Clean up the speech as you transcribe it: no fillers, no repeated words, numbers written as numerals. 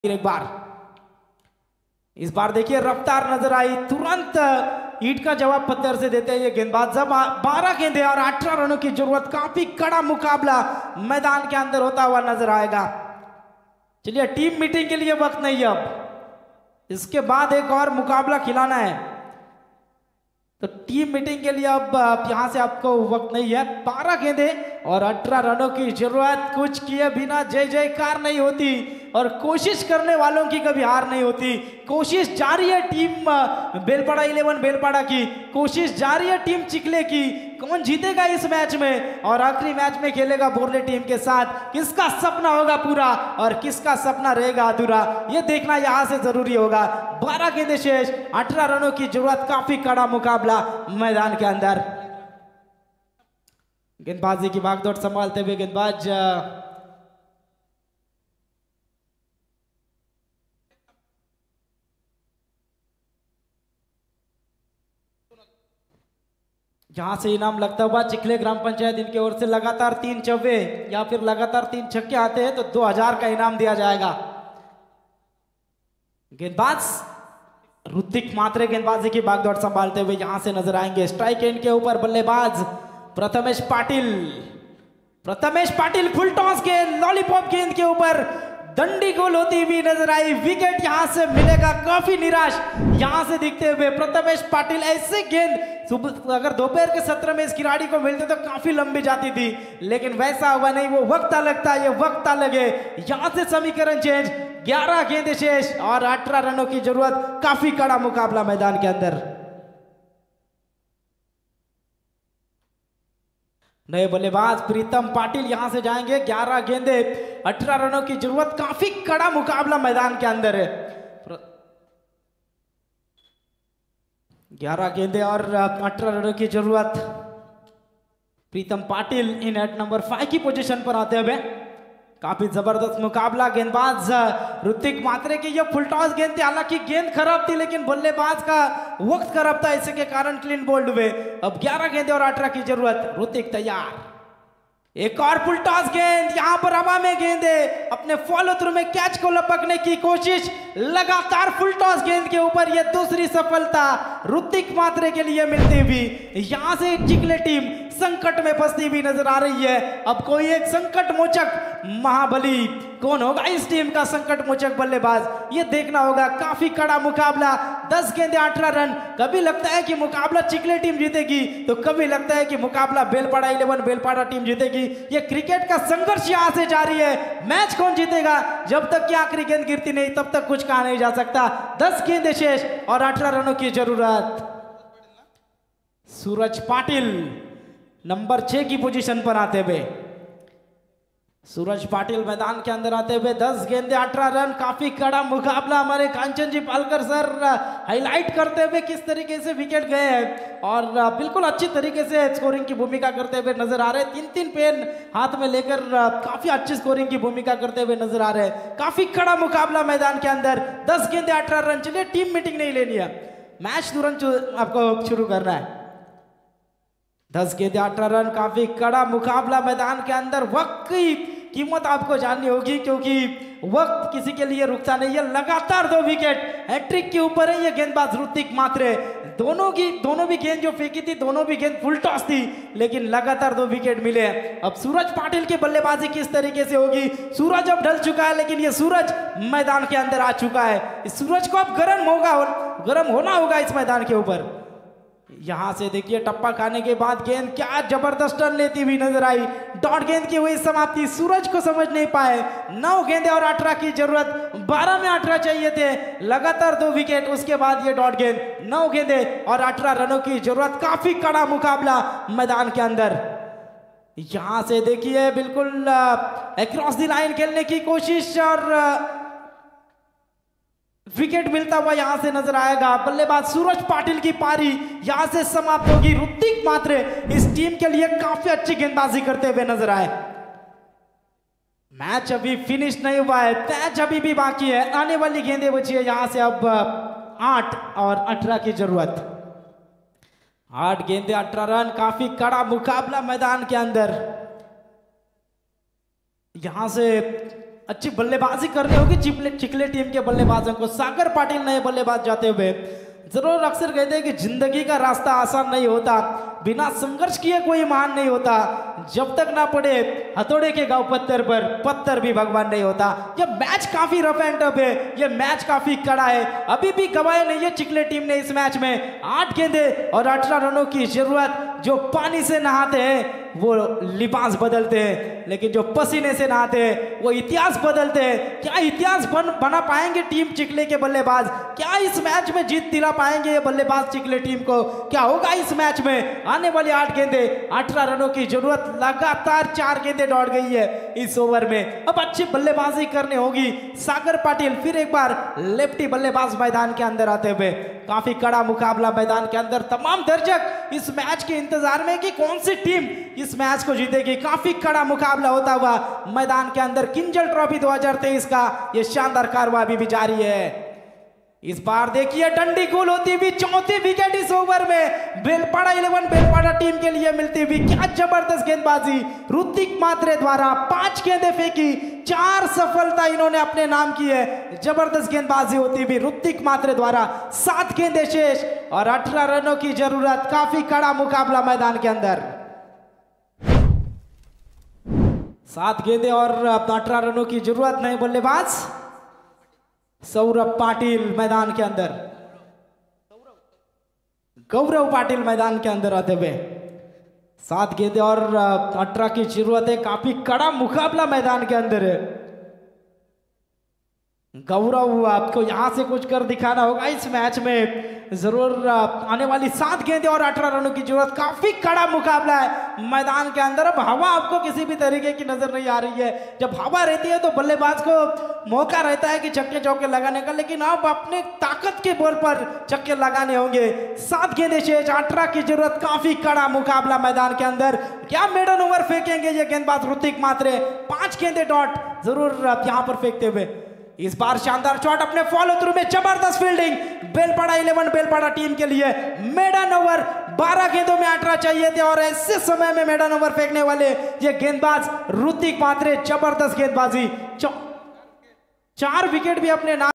एक बार इस बार देखिए रफ्तार नजर आई, तुरंत ईंट का जवाब पत्थर से देते हैं ये गेंदबाज। जब 12 गेंदें और 18 रनों की जरूरत, काफी कड़ा मुकाबला मैदान के अंदर होता हुआ नजर आएगा। चलिए टीम मीटिंग के लिए वक्त नहीं, अब इसके बाद एक और मुकाबला खिलाना है, तो टीम मीटिंग के लिए अब यहां से आपको वक्त नहीं है। 12 गेंदें और 18 रनों की जरूरत, कुछ किए बिना जय जयकार नहीं होती और कोशिश करने वालों की कभी हार नहीं होती। कोशिश जारी है टीम बेलपाड़ा 11 बेलपाड़ा की, कोशिश जारी है टीम चिखले की। कौन जीतेगा इस मैच में और आखिरी मैच में खेलेगा बोरले टीम के साथ, किसका सपना होगा पूरा और किसका सपना रहेगा अधूरा, ये देखना यहां से जरूरी होगा। 12 गेंदें शेष, 18 रनों की जरूरत, काफी कड़ा मुकाबला मैदान के अंदर। गेंदबाजी की भागदौड़ संभालते हुए गेंदबाज जहां से इनाम लगता हुआ चिखले ग्राम पंचायत इनकी ओर से लगातार 3 चौके या फिर लगातार 3 छक्के आते हैं तो 2000 का इनाम दिया जाएगा। गेंदबाज ऋतिक मात्रे गेंदबाजी की भागदौड़ संभालते हुए यहां से नजर आएंगे। स्ट्राइक एंड के ऊपर बल्लेबाज प्रथमेश पाटिल। प्रथमेश पाटिल फुल टॉस गेंद, लॉलीपॉप गेंद के ऊपर दंडी गोल होती हुई नजर आई। विकेट यहां से मिलेगा, काफी निराश यहां से दिखते हुए प्रथमेश पाटिल। ऐसे गेंद अगर दोपहर के सत्र में इस खिलाड़ी को मिलते तो काफी लंबी जाती थी, लेकिन वैसा हुआ नहीं, वो वक्त अलग था, ये वक्त अलग है। यहां से समीकरण चेंज, 11 गेंदें शेष और 18 रनों की जरूरत, काफी कड़ा मुकाबला मैदान के अंदर। नए बल्लेबाज प्रीतम पाटिल यहां से जाएंगे। 11 गेंदे 18 रनों की जरूरत, काफी कड़ा मुकाबला मैदान के अंदर है। 11 गेंदे और 18 रनों की जरूरत। Pritam Patil in at number 5 की पोजीशन पर आते हुए, काफी जबरदस्त मुकाबला। गेंदबाज ऋतिक मात्रे की ये फुल टॉस गेंद थी, हालांकि गेंद खराब थी लेकिन बल्लेबाज का वक्त खराब था, इसी के कारण क्लीन बोल्ड हुए। अब 11 गेंदे और 18 की जरूरत, ऋतिक तैयार। एक और फुल टॉस गेंद, यहां पर हवा में गेंदे, अपने फॉलो थ्रू में कैच को लपकने की कोशिश, लगातार फुल टॉस गेंद के ऊपर यह दूसरी सफलता ऋतिक मात्रे के लिए मिलती हुई। यहां से चिखले टीम संकट में फंसती हुई नजर आ रही है। अब कोई एक संकट मोचक महाबली, कौन होगा इस टीम का संकट मोचक बल्लेबाज, ये देखना होगा। काफी कड़ा मुकाबला, 10 गेंदे 18 रन। कभी लगता है कि मुकाबला चिखले टीम जीतेगी तो कभी लगता है कि मुकाबला बेलपाड़ा 11 बेलपाड़ा टीम जीतेगी। ये क्रिकेट का संघर्ष यहां से जारी है। मैच कौन जीतेगा, जब तक कि आखिरी गेंद गिरती नहीं तब तक कुछ कहा नहीं जा सकता। 10 गेंदें शेष और 18 रनों की जरूरत। सूरज पाटिल नंबर 6 की पोजीशन पर आते हुए, सूरज पाटिल मैदान के अंदर आते हुए 10 गेंदे 18 रन, काफी कड़ा मुकाबला। हमारे कांचन जी पालकर सर हाईलाइट करते हुए किस तरीके से विकेट गए हैं और बिल्कुल अच्छी तरीके से स्कोरिंग की भूमिका करते हुए नजर आ रहे हैं। 3-3 पेन हाथ में लेकर काफी अच्छी स्कोरिंग की भूमिका करते हुए नजर आ रहे हैं। काफी कड़ा मुकाबला मैदान के अंदर, 10 गेंदे 18 रन। चलिए टीम मीटिंग नहीं लेनी है, मैच तुरंत आपको शुरू करना है। 10 गेंदे 18 रन, काफी कड़ा मुकाबला मैदान के अंदर। वक्त की कीमत आपको जाननी होगी क्योंकि वक्त किसी के लिए रुकता नहीं है। लगातार 2 विकेट, हैट्रिक के ऊपर है ये गेंदबाज ऋतिक मात्रे। दोनों भी गेंद जो फेंकी थी, दोनों भी गेंद फुल टॉस थी, लेकिन लगातार 2 विकेट मिले। अब सूरज पाटिल की बल्लेबाजी किस तरीके से होगी। सूरज अब ढल चुका है लेकिन ये सूरज मैदान के अंदर आ चुका है। इस सूरज को अब गर्म होना होगा इस मैदान के ऊपर। यहां से देखिए टप्पा खाने के बाद गेंद क्या जबरदस्त टर्न लेती हुई नजर आई। डॉट गेंद की हुई समाप्ति, सूरज को समझ नहीं पाए। 9 गेंदे और 18 की जरूरत, 12 में 18 चाहिए थे, लगातार 2 विकेट, उसके बाद ये डॉट गेंद। 9 गेंदे और 18 रनों की जरूरत, काफी कड़ा मुकाबला मैदान के अंदर। यहां से देखिए बिल्कुल अक्रॉस द लाइन खेलने की कोशिश और विकेट मिलता हुआ यहां से नजर आएगा। बल्लेबाज सूरज पाटिल की पारी यहां से समाप्त होगी। ऋतिक मात्रे इस टीम के लिए काफी अच्छी गेंदबाजी करते हुए नजर आए। मैच अभी फिनिश नहीं हुआ है, मैच अभी भी बाकी है। आने वाली गेंदें बची है यहां से अब 8 और 18 की जरूरत। 8 गेंदे 18 रन, काफी कड़ा मुकाबला मैदान के अंदर। यहां से अच्छी बल्लेबाजी करनी होगी चिखले टीम के बल्लेबाजों को। सागर पाटिल नए बल्लेबाज जाते हुए। जरूर अक्सर कहते हैं कि जिंदगी का रास्ता आसान नहीं होता, बिना संघर्ष किए कोई महान नहीं होता। जब तक ना पड़े हथौड़े के घाव पत्थर पर, पत्थर भी भगवान नहीं होता। ये मैच काफी रफ एंड टफ है, ये मैच काफी कड़ा है। अभी भी गवाए नहीं है चिखले टीम ने इस मैच में। 8 गेंदे और 18 रनों की जरूरत। जो पानी से नहाते हैं वो लिबास बदलते हैं, लेकिन जो पसीने से नहाते हैं वो इतिहास बदलते हैं। क्या इतिहास बना पाएंगे टीम चिखले के बल्लेबाज? क्या इस मैच में जीत दिला पाएंगे ये बल्लेबाज चिखले टीम को? क्या होगा इस मैच में? आने वाली 8 गेंदे 18 रनों की जरूरत। लगातार 4 गेंदे दौड़ गई है इस ओवर में। अब अच्छी बल्लेबाजी करनी होगी। सागर पाटिल फिर एक बार लेफ्टी बल्लेबाज मैदान के अंदर आते हुए। काफी कड़ा मुकाबला मैदान के अंदर। तमाम दर्शक इस मैच के इंतजार में कि कौन सी टीम इस मैच को जीतेगी। काफी कड़ा मुकाबला होता हुआ मैदान के अंदर। किंजल ट्रॉफी 2023 का ये शानदार कारवा अभी भी जारी है। इस बार देखिए डंडी गोल होती हुई 4थी विकेट इस ओवर में बेलपाड़ा 11 बेलपाड़ा टीम के लिए मिलती हुई। क्या जबरदस्त गेंदबाजी ऋतिक मात्रे द्वारा। 5 गेंदें फेंकी, 4 सफलता इन्होंने अपने नाम की है। जबरदस्त गेंदबाजी होती हुई ऋतिक मात्रे द्वारा। 7 गेंदें शेष और 18 रनों की जरूरत। काफी कड़ा मुकाबला मैदान के अंदर। 7 गेंदें और 18 रनों की जरूरत। नए बल्लेबाज सौरभ पाटिल मैदान के अंदर। गौरव पाटिल मैदान के अंदर आते हुए। 7 गेंदें और 18 की जरूरत है। काफी कड़ा मुकाबला मैदान के अंदर है। गौरव आपको यहां से कुछ कर दिखाना होगा इस मैच में। जरूर आने वाली 7 गेंदें और 18 रनों की जरूरत। काफी कड़ा मुकाबला है मैदान के अंदर। अब हवा आपको किसी भी तरीके की नजर नहीं आ रही है। जब हवा रहती है तो बल्लेबाज को मौका रहता है कि छक्के चौके लगाने का, लेकिन अब अपने ताकत के बल पर छक्के लगाने होंगे। 7 गेंदें शेष, 18 की जरूरत। काफी कड़ा मुकाबला मैदान के अंदर। क्या मेडन ओवर फेंकेंगे ये गेंदबाज ऋतिक मात्रे? 5 गेंदें डॉट जरूर यहां पर फेंकते हुए। इस बार शानदार शॉट अपने फॉलो थ्रू में। जबरदस्त फील्डिंग बेलपाड़ा 11 बेलपाड़ा टीम के लिए। मेडन ओवर 12 गेंदों में 18 चाहिए थे और ऐसे समय में मेडन ओवर फेंकने वाले ये गेंदबाज ऋतिक मात्रे। जबरदस्त गेंदबाजी। 4 विकेट भी अपने नाम